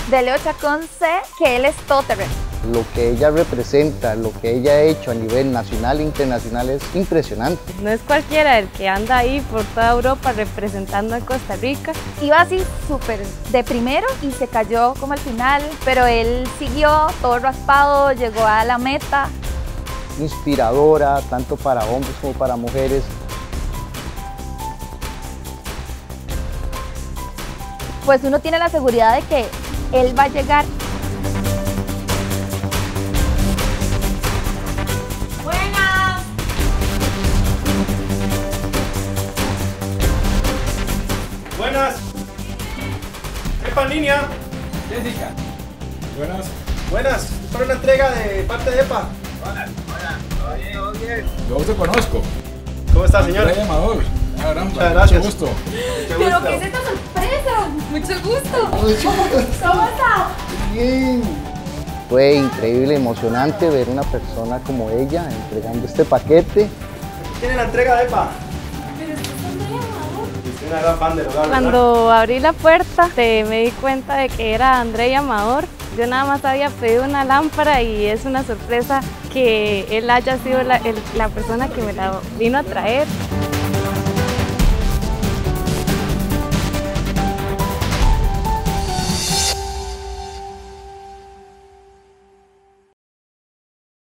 De Leo Chacón sé que él es todoterreno. Lo que ella representa, lo que ella ha hecho a nivel nacional e internacional es impresionante. No es cualquiera el que anda ahí por toda Europa representando a Costa Rica. Iba así súper de primero y se cayó como al final, pero él siguió todo raspado, llegó a la meta. Inspiradora, tanto para hombres como para mujeres. Pues uno tiene la seguridad de que él va a llegar. Buenas. Buenas. Epa, en línea. Jessica. Buenas. Buenas. Es para una entrega de parte de EPA. Hola. Todo bien. Yo te conozco. ¿Cómo está, señor? André Amador. Muchas gracias. Mucho gusto. ¿Pero qué es esta sorpresa? Mucho gusto. ¿Cómo está? Bien. Fue increíble, emocionante ver una persona como ella entregando este paquete. ¿Tiene la entrega de EPA? Pero es que está muy amado. Soy una gran fan del hogar, ¿verdad? Cuando abrí la puerta me di cuenta de que era André Amador. Yo nada más había pedido una lámpara y es una sorpresa que él haya sido la persona que me la vino a traer.